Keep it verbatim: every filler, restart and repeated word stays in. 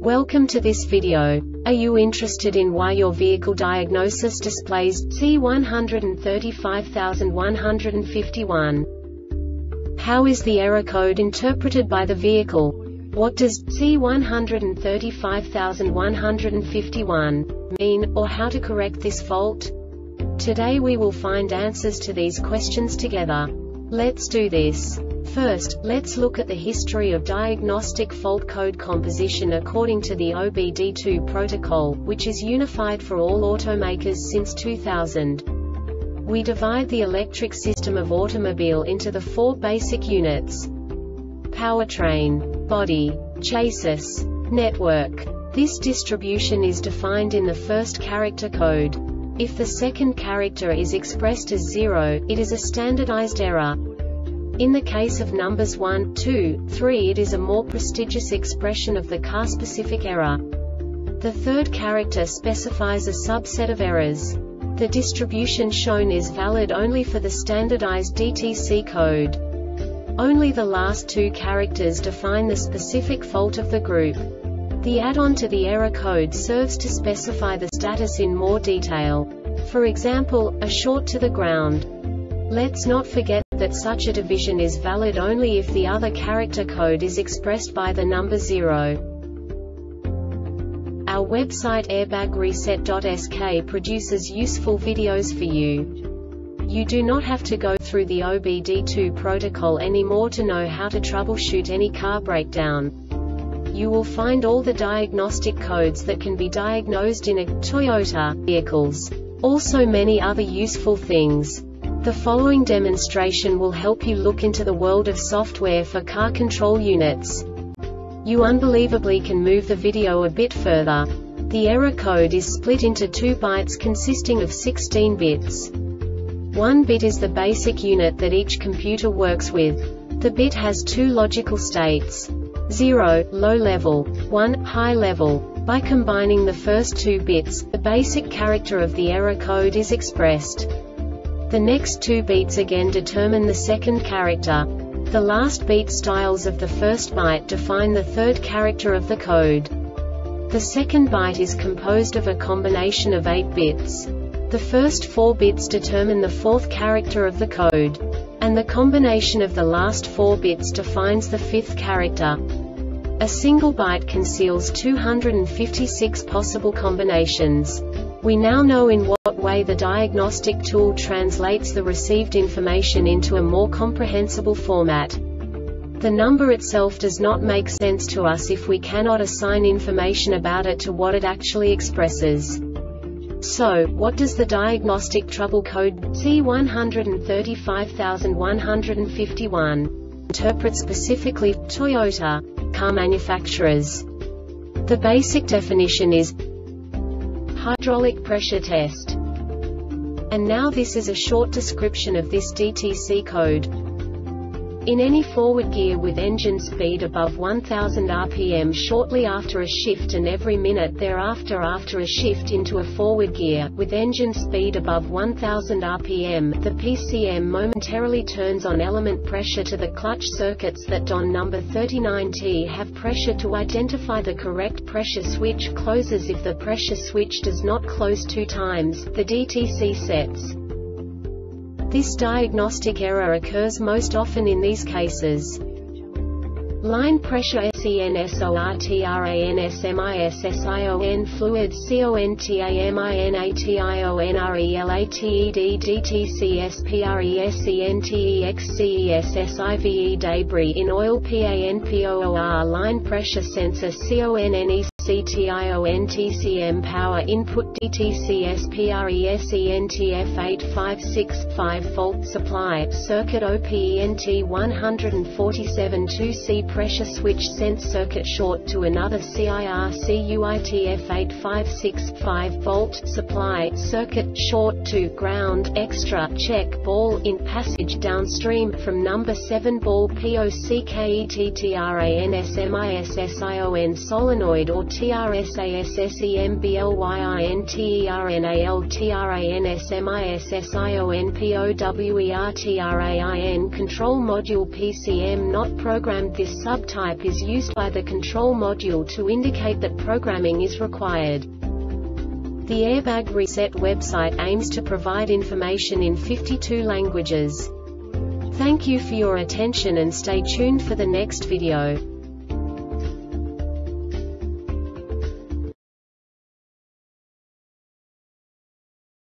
Welcome to this video. Are you interested in why your vehicle diagnosis displays C one three five one five one? How is the error code interpreted by the vehicle? What does C one three five one five one mean, or how to correct this fault? Today we will find answers to these questions together. Let's do this. First, let's look at the history of diagnostic fault code composition according to the O B D two protocol, which is unified for all automakers since two thousand. We divide the electric system of automobile into the four basic units: powertrain, body, chassis, network. This distribution is defined in the first character code. If the second character is expressed as zero, it is a standardized error. In the case of numbers one, two, three, it is a more prestigious expression of the car-specific error. The third character specifies a subset of errors. The distribution shown is valid only for the standardized D T C code. Only the last two characters define the specific fault of the group. The add-on to the error code serves to specify the status in more detail. For example, a short to the ground. Let's not forget that such a division is valid only if the other character code is expressed by the number zero. Our website airbag reset dot S K produces useful videos for you. You do not have to go through the O B D two protocol anymore to know how to troubleshoot any car breakdown. You will find all the diagnostic codes that can be diagnosed in a Toyota vehicles. Also many other useful things. The following demonstration will help you look into the world of software for car control units. You unbelievably can move the video a bit further. The error code is split into two bytes consisting of sixteen bits. One bit is the basic unit that each computer works with. The bit has two logical states: zero, low level, one, high level. By combining the first two bits, the basic character of the error code is expressed. The next two beats again determine the second character. The last beat styles of the first byte define the third character of the code. The second byte is composed of a combination of eight bits. The first four bits determine the fourth character of the code. And the combination of the last four bits defines the fifth character. A single byte conceals two hundred fifty-six possible combinations. We now know in what way the diagnostic tool translates the received information into a more comprehensible format. The number itself does not make sense to us if we cannot assign information about it to what it actually expresses. So, what does the diagnostic trouble code C one three five one five one interpret specifically for Toyota car manufacturers? The basic definition is hydraulic pressure test. And now this is a short description of this D T C code. In any forward gear with engine speed above one thousand R P M shortly after a shift and every minute thereafter after a shift into a forward gear, with engine speed above one thousand R P M, the P C M momentarily turns on element pressure to the clutch circuits that on number thirty-nine T have pressure to identify the correct pressure switch closes. If the pressure switch does not close two times, the D T C sets. This diagnostic error occurs most often in these cases: line pressure SENSORTRANSMISSION fluid CONTAMINATIONRELATED DTCSPRESENTEXCESSIVE debris in oil PANPOOR line pressure sensor CONNECTIONTCM power input D T C S P R E S E N T F eight five six five volt supply circuit O P E N T one forty-seven two C pressure switch sense circuit short to another C I R C U I T F eight five six five volt supply circuit short to ground extra check ball in passage downstream from number seven ball POCKETTRANSMISSION solenoid or T R S A S S E M B L Y I N T E R N A L T R A N S M I S S I O N P O W E R T R A I N Control Module P C M not programmed. This subtype is used by the control module to indicate that programming is required. The Airbag Reset website aims to provide information in fifty-two languages. Thank you for your attention and stay tuned for the next video.